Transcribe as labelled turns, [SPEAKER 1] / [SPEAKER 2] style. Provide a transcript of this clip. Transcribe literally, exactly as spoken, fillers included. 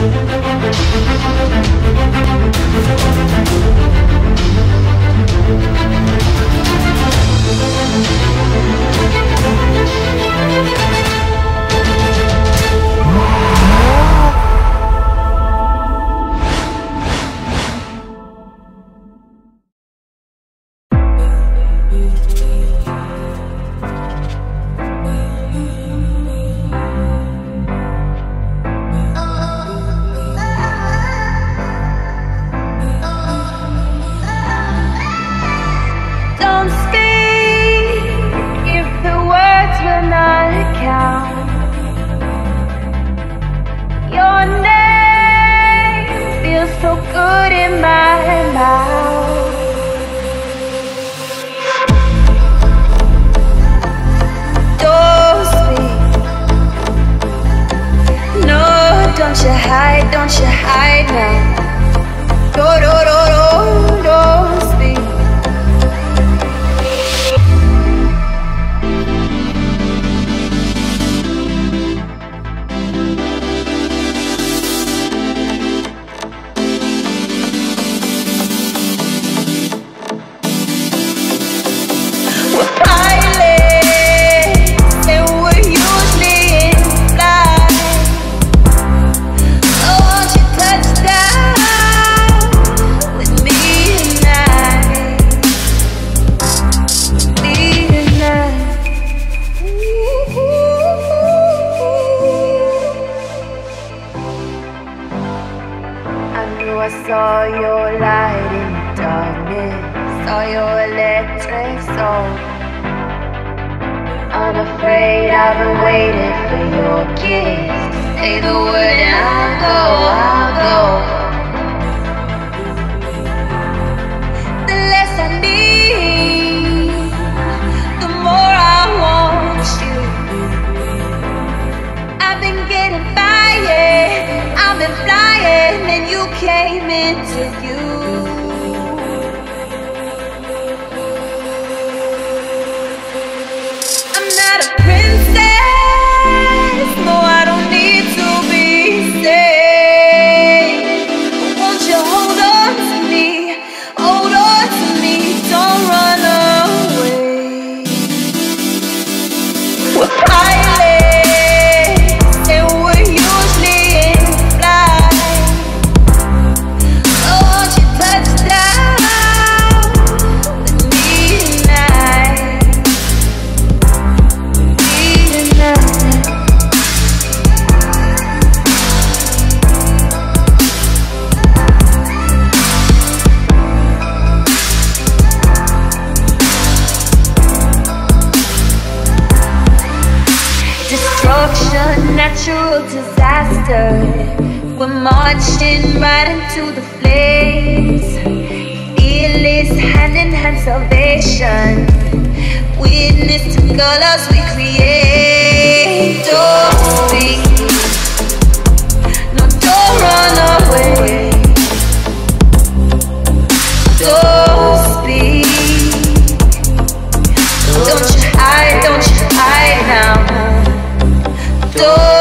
[SPEAKER 1] Don't you hide, don't you hide now. Do, do, do, do, don't speak. We're pilots, and we're usually in flight. Oh, won't you touch down with me tonight? Me tonight. I knew I saw your light in the darkness, saw your electric soul. Unafraid, I've been waiting for your kiss. Say the word and I'll go, I'll go. The less I need, the more I want you. I've been getting fired, I've been flying, and you came into view. I'm not a princess, no, I don't need to be saved. Won't you hold on to me, hold on to me, don't run away. We're pilots, and we're usually in flight. Oh, won't you touch down with me tonight? Me tonight. Destruction, natural disaster. We're marching right into the flames. Fearless, hand in hand salvation. Witness to colors we create. Don't speak, no, don't run away. Don't speak, don't you hide, don't you hide now. Don't